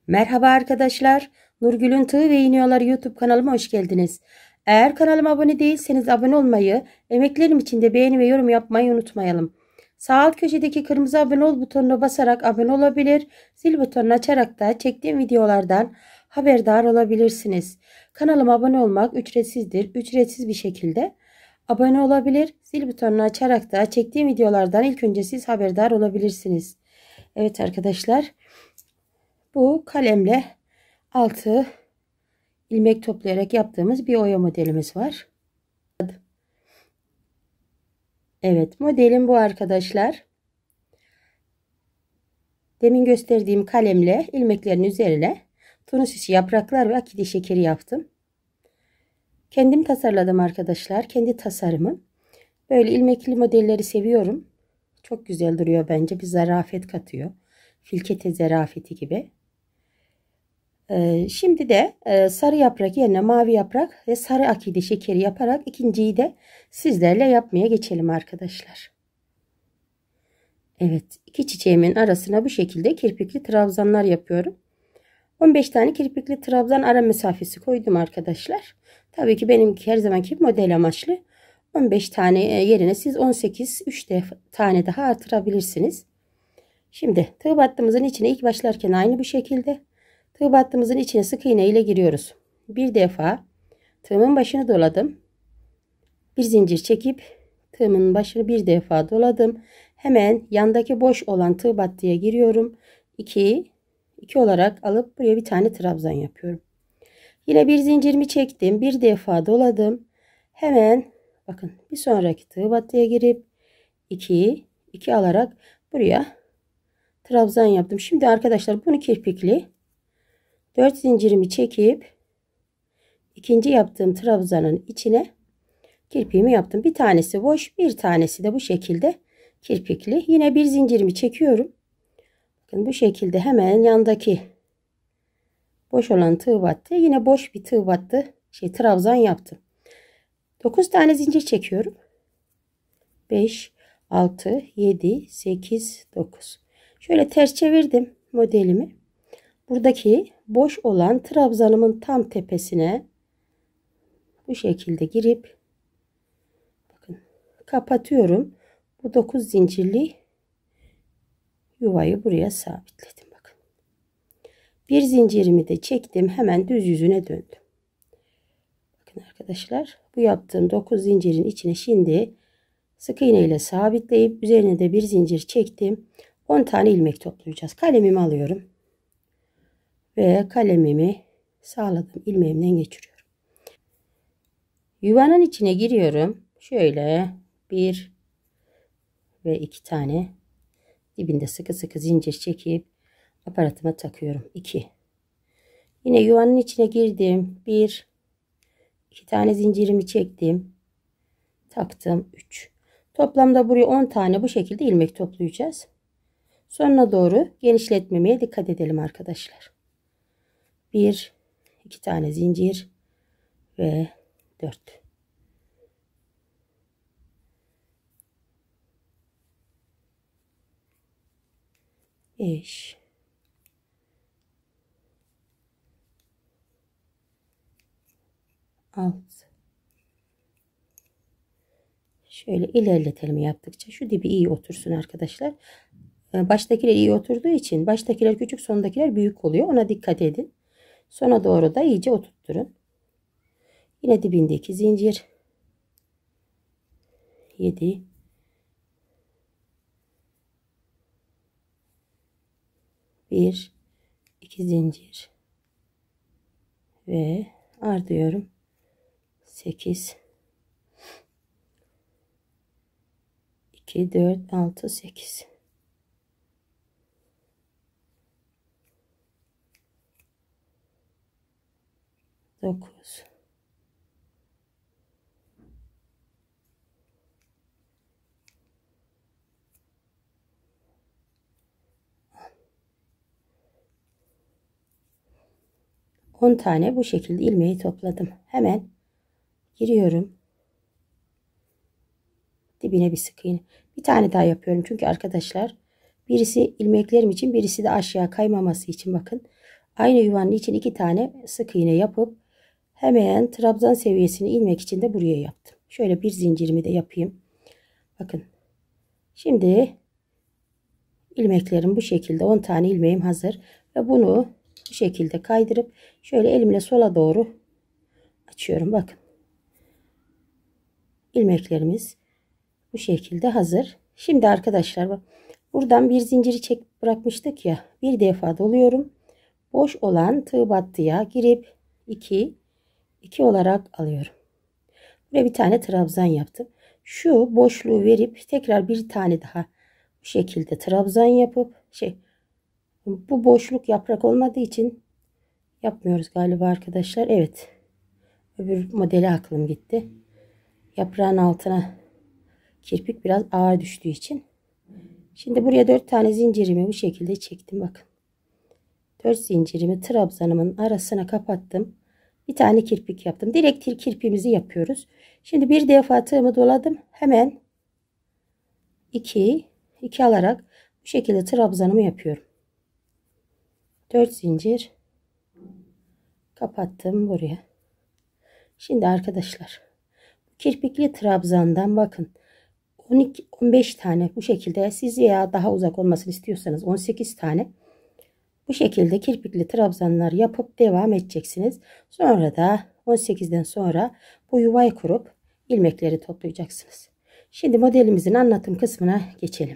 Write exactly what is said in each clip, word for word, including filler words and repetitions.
Merhaba arkadaşlar. Nurgül'ün Tığ ve İğniyorları YouTube kanalıma hoş geldiniz. Eğer kanalıma abone değilseniz abone olmayı, emeklerim için de beğeni ve yorum yapmayı unutmayalım. Sağ alt köşedeki kırmızı abone ol butonuna basarak abone olabilir, zil butonunu açarak da çektiğim videolardan haberdar olabilirsiniz. Kanalıma abone olmak ücretsizdir. Ücretsiz bir şekilde abone olabilir, zil butonunu açarak da çektiğim videolardan ilk önce siz haberdar olabilirsiniz. Evet arkadaşlar. Bu kalemle altı ilmek toplayarak yaptığımız bir oya modelimiz var. Evet, modelim bu arkadaşlar. Demin gösterdiğim kalemle ilmeklerin üzerine tunus işi yapraklar ve akide şekeri yaptım. Kendim tasarladım arkadaşlar. Kendi tasarımım. Böyle ilmekli modelleri seviyorum. Çok güzel duruyor bence. Bir zarafet katıyor. Filkete zarafeti gibi. Şimdi de sarı yaprak yerine mavi yaprak ve sarı akide şekeri yaparak ikinciyi de sizlerle yapmaya geçelim arkadaşlar. Evet, iki çiçeğimin arasına bu şekilde kirpikli trabzanlar yapıyorum. on beş tane kirpikli trabzan ara mesafesi koydum arkadaşlar. Tabii ki benim her zamanki model amaçlı. on beş tane yerine siz on sekiz üç tane daha artırabilirsiniz. Şimdi tığ battığımızın içine ilk başlarken aynı bu şekilde tığ battığımızın içine sık iğne ile giriyoruz. Bir defa tığımın başını doladım. Bir zincir çekip tığımın başını bir defa doladım. Hemen yandaki boş olan tığ battıya giriyorum. iki iki olarak alıp buraya bir tane trabzan yapıyorum. Yine bir zincirimi çektim. Bir defa doladım. Hemen bakın bir sonraki tığ battıya girip iki iki alarak buraya trabzan yaptım. Şimdi arkadaşlar bunu kirpikli dört zincirimi çekip ikinci yaptığım trabzanın içine kirpiğimi yaptım. Bir tanesi boş, bir tanesi de bu şekilde kirpikli. Yine bir zincirimi çekiyorum. Bakın bu şekilde hemen yandaki boş olan tığ battı. Yine boş bir tığ battı. Şey trabzan yaptım. dokuz tane zincir çekiyorum. beş, altı, yedi, sekiz, dokuz. Şöyle ters çevirdim modelimi. Buradaki boş olan trabzanımın tam tepesine bu şekilde girip bakın kapatıyorum. Bu dokuz zincirli yuvayı buraya sabitledim. Bakın. Bir zincirimi de çektim. Hemen düz yüzüne döndüm. Bakın arkadaşlar, bu yaptığım dokuz zincirin içine şimdi sık iğne ile sabitleyip üzerine de bir zincir çektim. on tane ilmek toplayacağız. Kalemimi alıyorum. Ve kalemimi sağladığım ilmeğimden geçiriyorum. Yuvanın içine giriyorum. Şöyle bir ve iki tane dibinde sıkı sıkı zincir çekip aparatıma takıyorum. iki. Yine yuvanın içine girdim. bir iki tane zincirimi çektim. Taktım. üç. Toplamda buraya on tane bu şekilde ilmek toplayacağız. Sonuna doğru genişletmemeye dikkat edelim arkadaşlar. bir iki tane zincir ve dört. beş. altı. Şöyle ilerletelim yaptıkça. Şu dibi iyi otursun arkadaşlar. Baştakiler iyi oturduğu için baştakiler küçük, sondakiler büyük oluyor. Ona dikkat edin. Sona doğru da iyice oturtturun. Yine dibindeki zincir. yedi. bir iki zincir ve artıyorum. sekiz iki dört altı sekiz. dokuz. on tane bu şekilde ilmeği topladım. Hemen giriyorum. Dibine bir sık iğne. Bir tane daha yapıyorum. Çünkü arkadaşlar birisi ilmeklerim için, birisi de aşağı kaymaması için bakın. Aynı yuvanın için iki tane sık iğne yapıp hemen trabzan seviyesini ilmek için de buraya yaptım. Şöyle bir zincirimi de yapayım. Bakın. Şimdi ilmeklerim bu şekilde, on tane ilmeğim hazır ve bunu bu şekilde kaydırıp şöyle elimle sola doğru açıyorum. Bakın. İlmeklerimiz bu şekilde hazır. Şimdi arkadaşlar bak, buradan bir zinciri çek bırakmıştık ya, bir defa doluyorum. Boş olan tığ battıya girip iki iki olarak alıyorum. Buraya bir tane trabzan yaptım. Şu boşluğu verip tekrar bir tane daha bu şekilde trabzan yapıp şey, bu boşluk yaprak olmadığı için yapmıyoruz galiba arkadaşlar. Evet. Öbür modele aklım gitti. Yaprağın altına kirpik biraz ağır düştüğü için. Şimdi buraya dört tane zincirimi bu şekilde çektim. Bakın. dört zincirimi trabzanımın arasına kapattım. Bir tane kirpik yaptım. Direkt kirpiğimizi yapıyoruz. Şimdi bir defa tığımı doladım. Hemen iki iki alarak bu şekilde trabzanımı yapıyorum. dört zincir kapattım buraya. Şimdi arkadaşlar, kirpikli trabzandan bakın on iki on beş tane bu şekilde, siz ya daha uzak olmasını istiyorsanız on sekiz tane bu şekilde kirpikli trabzanlar yapıp devam edeceksiniz. Sonra da on sekizden sonra bu yuvayı kurup ilmekleri toplayacaksınız. Şimdi modelimizin anlatım kısmına geçelim.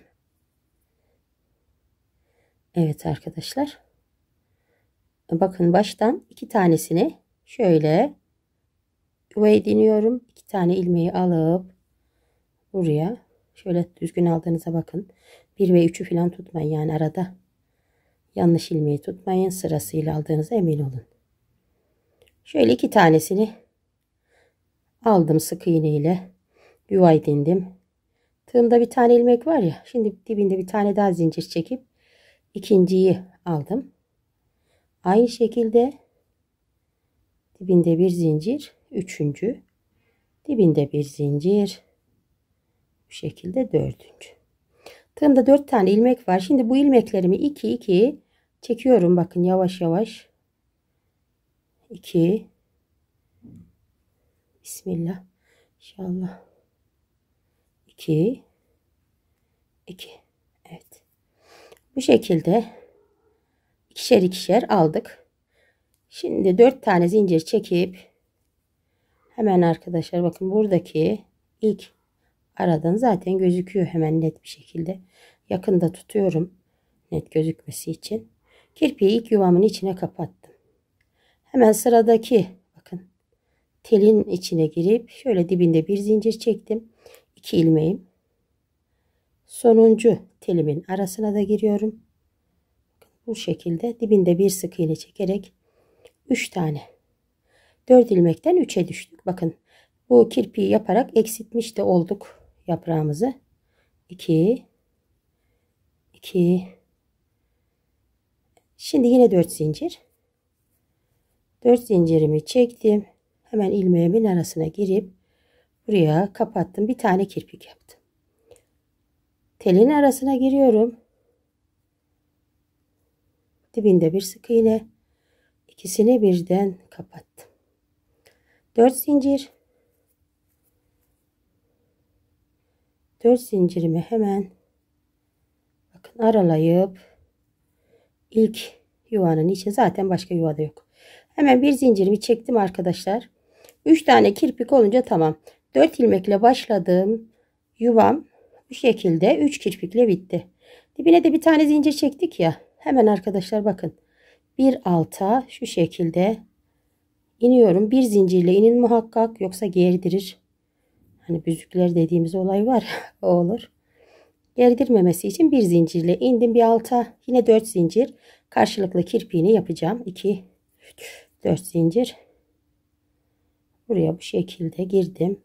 Evet arkadaşlar. Bakın baştan iki tanesini şöyle yuvaya diniyorum. İki tane ilmeği alıp buraya şöyle düzgün aldığınıza bakın. bir ve üçü falan tutmayın, yani arada yanlış ilmeği tutmayın, sırasıyla aldığınıza emin olun. Şöyle iki tanesini aldım, sık iğne ile yuvaya dindim. Tığımda bir tane ilmek var ya, şimdi dibinde bir tane daha zincir çekip ikinciyi aldım. Aynı şekilde dibinde bir zincir, üçüncü, dibinde bir zincir, bu şekilde dördüncü. Tığımda dört tane ilmek var. Şimdi bu ilmeklerimi iki iki çekiyorum. Bakın yavaş yavaş. iki. Bismillah. İnşallah. iki. iki. Evet. Bu şekilde ikişer ikişer aldık. Şimdi dört tane zincir çekip hemen arkadaşlar bakın, buradaki ilk aradan zaten gözüküyor hemen net bir şekilde. Yakında tutuyorum net gözükmesi için. Kirpiği ilk yuvamın içine kapattım. Hemen sıradaki bakın telin içine girip şöyle dibinde bir zincir çektim. iki ilmeğim. Sonuncu telimin arasına da giriyorum. Bu şekilde dibinde bir sık iğne çekerek üç tane. dört ilmekten üçe düştük. Bakın bu kirpiği yaparak eksiltmiş de olduk yaprağımızı. iki iki. Şimdi yine dört zincir. dört zincirimi çektim. Hemen ilmeğimin arasına girip buraya kapattım. Bir tane kirpik yaptım. Telin arasına giriyorum. Dibinde bir sık iğne. İkisini birden kapattım. dört zincir. dört zincirimi hemen bakın aralayıp ilk yuvanın içi, zaten başka yuvada yok. Hemen bir zincirimi çektim arkadaşlar. üç tane kirpik olunca tamam. dört ilmekle başladığım yuvam bu şekilde üç kirpikle bitti. Dibine de bir tane zincir çektik ya. Hemen arkadaşlar bakın. Bir alta şu şekilde iniyorum. Bir zincirle inin muhakkak, yoksa gerdirir. Hani büzükler dediğimiz olay var. O olur. Gerdirmemesi için bir zincirle indim bir alta. Yine dört zincir. Karşılıklı kirpiğini yapacağım. iki, dört zincir. Buraya bu şekilde girdim.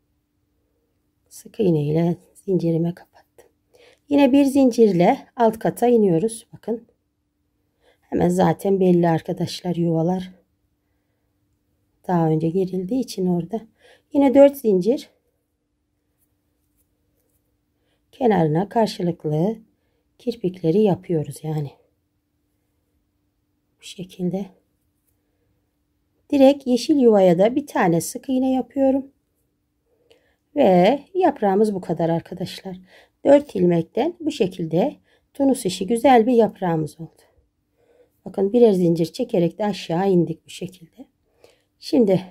Sık iğne ile zincirime kapattım. Yine bir zincirle alt kata iniyoruz. Bakın. Hemen zaten belli arkadaşlar yuvalar. Daha önce girildiği için orada. Yine dört zincir. Kenarına karşılıklı kirpikleri yapıyoruz yani. Bu şekilde. Direkt yeşil yuvaya da bir tane sık iğne yapıyorum. Ve yaprağımız bu kadar arkadaşlar. dört ilmekten bu şekilde tunus işi güzel bir yaprağımız oldu. Bakın birer zincir çekerek de aşağı indik bu şekilde. Şimdi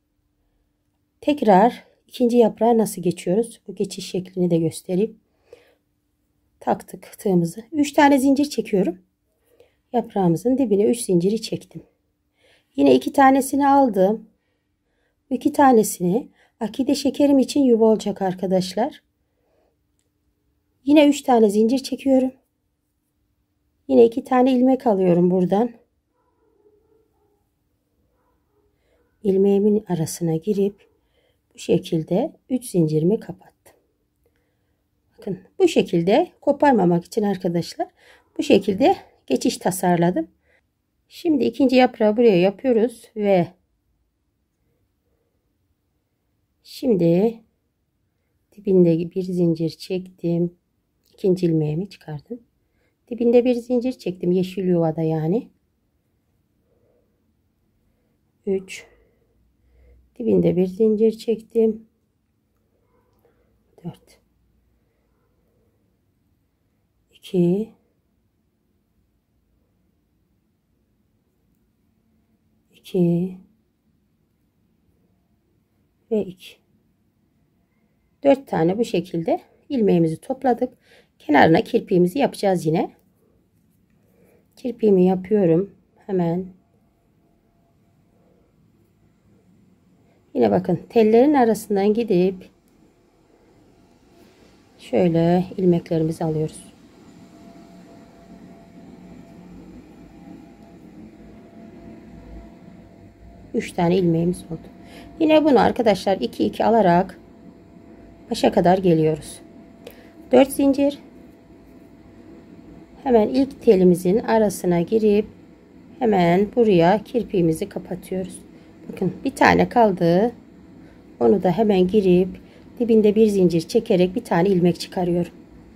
tekrar ikinci yaprağa nasıl geçiyoruz? Bu geçiş şeklini de göstereyim. Taktık tığımızı. üç tane zincir çekiyorum. Yaprağımızın dibine üç zinciri çektim. Yine iki tanesini aldım. iki tanesini akide şekerim için yuva olacak arkadaşlar. Yine üç tane zincir çekiyorum. Yine iki tane ilmek alıyorum buradan. İlmeğimin arasına girip bu şekilde üç zincirimi kapattım. Bakın bu şekilde koparmamak için arkadaşlar bu şekilde geçiş tasarladım. Şimdi ikinci yaprağı buraya yapıyoruz ve şimdi dibinde bir zincir çektim. İkinci ilmeğimi çıkardım. Dibinde bir zincir çektim yeşil yuvada yani. üç dibinde bir zincir çektim. dört iki iki ve iki. dört tane bu şekilde ilmeğimizi topladık. Kenarına kirpiğimizi yapacağız yine. Kirpiğimi yapıyorum. Hemen. Yine bakın tellerin arasından gidip şöyle ilmeklerimizi alıyoruz. üç tane ilmeğimiz oldu. Yine bunu arkadaşlar iki iki alarak başa kadar geliyoruz. dört zincir. Hemen ilk telimizin arasına girip hemen buraya kirpiğimizi kapatıyoruz. Bakın bir tane kaldı. Onu da hemen girip dibinde bir zincir çekerek bir tane ilmek çıkarıyorum.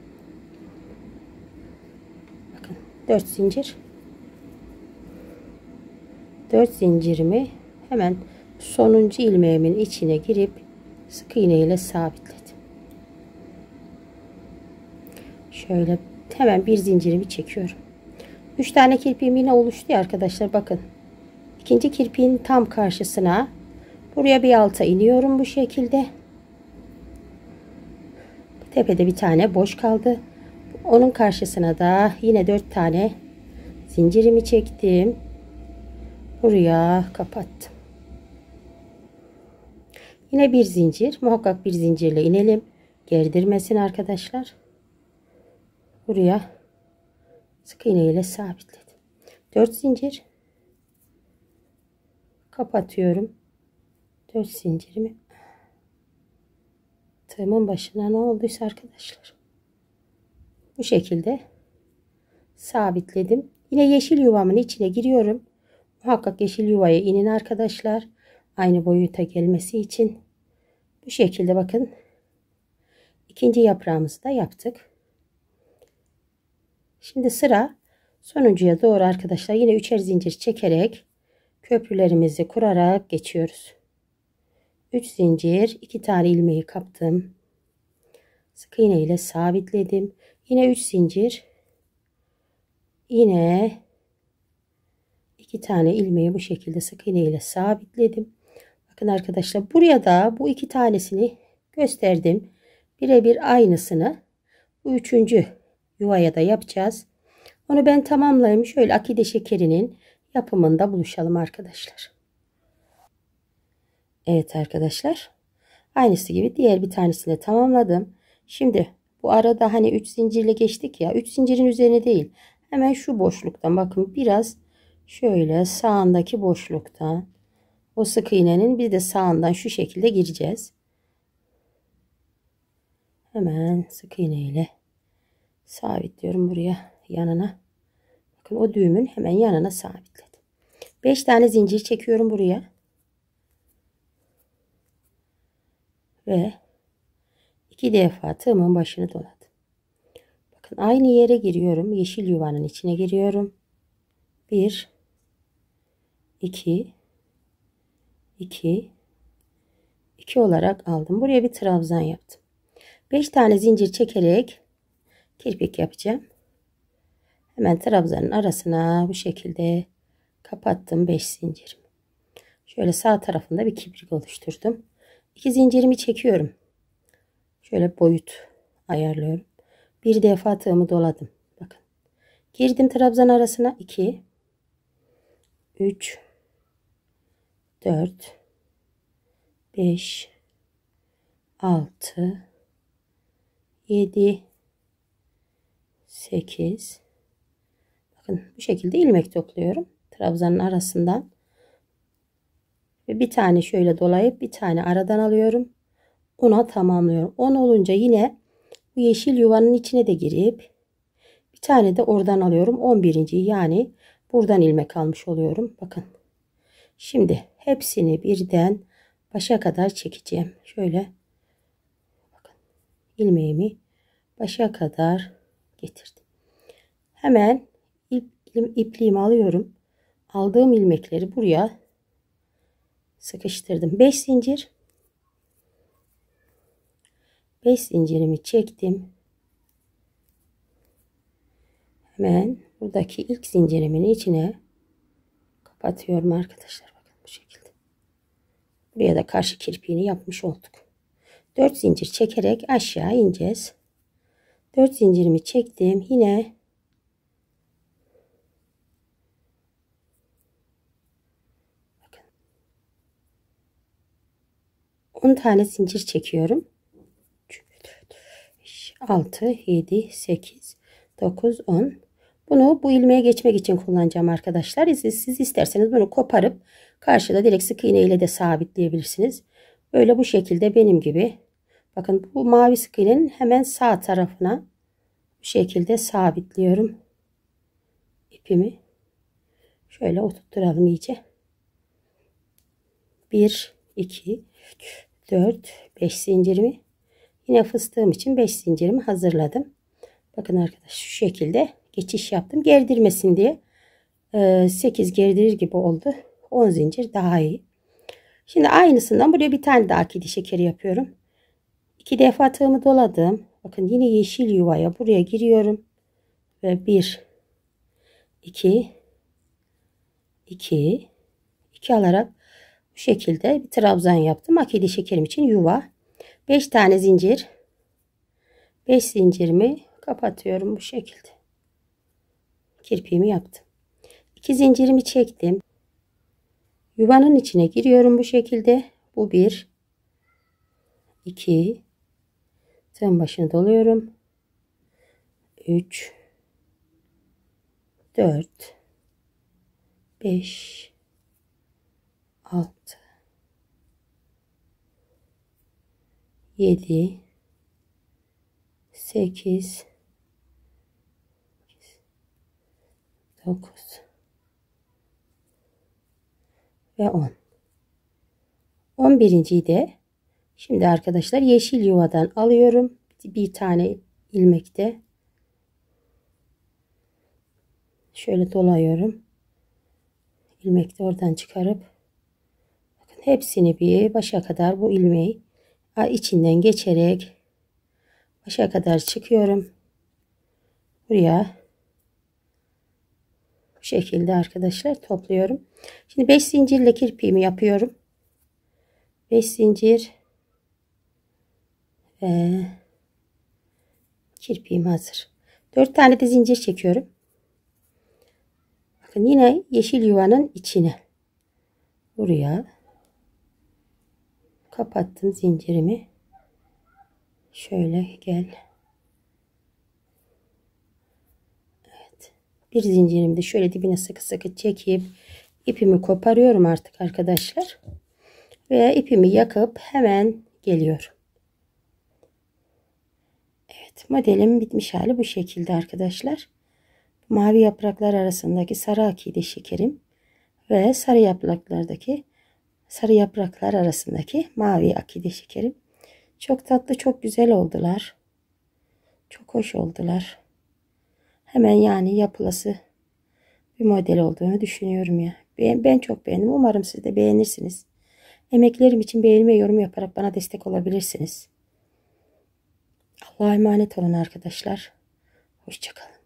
Bakın dört zincir. dört zincirimi hemen sonuncu ilmeğimin içine girip sık iğne ile sabitledim. Şöyle hemen bir zincirimi çekiyorum. üç tane kirpiğim yine oluştu ya arkadaşlar, bakın. İkinci kirpiğin tam karşısına buraya bir alta iniyorum bu şekilde. Tepede bir tane boş kaldı. Onun karşısına da yine dört tane zincirimi çektim. Buraya kapattım. Yine bir zincir, muhakkak bir zincirle inelim. Gerdirmesin arkadaşlar. Buraya sık iğne ile sabitledim. dört zincir kapatıyorum. dört zincirimi, tığımın başına ne olduysa arkadaşlar bu şekilde sabitledim. Yine yeşil yuvamın içine giriyorum. Muhakkak yeşil yuvaya inin arkadaşlar, aynı boyuta gelmesi için. Bu şekilde bakın ikinci yaprağımızı da yaptık. Şimdi sıra sonuncuya doğru arkadaşlar, yine üçer zincir çekerek köprülerimizi kurarak geçiyoruz. üç zincir, iki tane ilmeği kaptım. Sık iğne ile sabitledim. Yine üç zincir. Yine iki tane ilmeği bu şekilde sık iğne ile sabitledim. Bakın arkadaşlar, buraya da bu iki tanesini gösterdim. Birebir aynısını bu üçüncü yuvaya da yapacağız. Onu ben tamamlayayım. Şöyle akide şekerinin yapımında buluşalım arkadaşlar. Evet arkadaşlar, aynısı gibi diğer bir tanesini de tamamladım. Şimdi bu arada hani üç zincirle geçtik ya, üç zincirin üzerine değil, hemen şu boşluktan bakın, biraz şöyle sağındaki boşluktan o sık iğnenin bir de sağından şu şekilde gireceğiz. Hemen sık iğne ile sabitliyorum buraya, yanına. Bakın o düğümün hemen yanına sabitledim. beş tane zincir çekiyorum buraya. Ve iki defa tığımın başını doladım. Bakın aynı yere giriyorum. Yeşil yuvanın içine giriyorum. bir iki, iki, iki olarak aldım. Buraya bir trabzan yaptım. beş tane zincir çekerek kirpik yapacağım. Hemen trabzanın arasına bu şekilde kapattım beş zincir. Şöyle sağ tarafında bir kirpik oluşturdum. iki zincirimi çekiyorum. Şöyle boyut ayarlıyorum. Bir defa tığımı doladım. Bakın. Girdim trabzan arasına iki, üç, dört, beş, altı, yedi, sekiz. Bakın bu şekilde ilmek topluyorum. Trabzanın arasından. Ve bir tane şöyle dolayıp bir tane aradan alıyorum. ona tamamlıyorum. on olunca yine bu yeşil yuvanın içine de girip bir tane de oradan alıyorum. on birinci yani buradan ilmek almış oluyorum. Bakın. Şimdi hepsini birden başa kadar çekeceğim. Şöyle bakın. İlmeğimi başa kadar getirdim. Hemen ip, ipliğimi alıyorum. Aldığım ilmekleri buraya sıkıştırdım. beş zincir. beş zincirimi çektim. Hemen buradaki ilk zincirimin içine kapatıyorum arkadaşlar. Bakın bu şekilde. Buraya da karşı kirpiğini yapmış olduk. dört zincir çekerek aşağı ineceğiz. dört zincirimi çektim. Yine bakın on tane zincir çekiyorum. altı, yedi, sekiz, dokuz, on. Bunu bu ilmeğe geçmek için kullanacağım arkadaşlar. Siz, siz isterseniz bunu koparıp karşıda direkt sık iğne ile de sabitleyebilirsiniz. Böyle bu şekilde benim gibi. Bakın bu mavi sık iğnenin hemen sağ tarafına bu şekilde sabitliyorum ipimi. Şöyle oturtturalım iyice. bir, iki, üç, dört, beş zincirimi. Yine fıstığım için beş zincirimi hazırladım. Bakın arkadaşlar şu şekilde geçiş yaptım. Gerdirmesin diye sekiz gerdirir gibi oldu. on zincir daha iyi. Şimdi aynısından buraya bir tane daha akidi şekeri yapıyorum. iki defa tığımı doladım. Bakın yine yeşil yuvaya buraya giriyorum. Ve bir, iki, iki, iki alarak bu şekilde bir trabzan yaptım. Akidi şekerim için yuva. beş tane zincir. beş zincirimi kapatıyorum bu şekilde. Kirpiğimi yaptım. iki zincirimi çektim. Yuvanın içine giriyorum bu şekilde. Bu bir, iki, tığın başını doluyorum. üç, dört, beş, altı, yedi, sekiz, dokuz ve on. on birinciyi de şimdi arkadaşlar yeşil yuvadan alıyorum. Bir tane ilmekte şöyle dolayıyorum. İlmekte oradan çıkarıp bakın hepsini bir başa kadar bu ilmeği içinden geçerek başa kadar çıkıyorum. Buraya bu şekilde arkadaşlar topluyorum. Şimdi beş zincirle kirpiğimi yapıyorum. beş zincir ve kirpiğim hazır. dört tane de zincir çekiyorum. Bakın yine yeşil yuvanın içine buraya kapattım zincirimi. Şöyle gel. Evet. Bir zincirimi de şöyle dibine sıkı sıkı çekip ipimi koparıyorum artık arkadaşlar. Ve ipimi yakıp hemen geliyorum. Evet, modelim bitmiş hali bu şekilde arkadaşlar. Mavi yapraklar arasındaki sarı akide şekerim ve sarı yapraklardaki sarı yapraklar arasındaki mavi akide şekerim. Çok tatlı, çok güzel oldular. Çok hoş oldular. Hemen yani yapılası bir model olduğunu düşünüyorum ya. Ben, ben çok beğendim. Umarım siz de beğenirsiniz. Emeklerim için beğeni ve yorum yaparak bana destek olabilirsiniz. Allah'a emanet olun arkadaşlar. Hoşça kalın.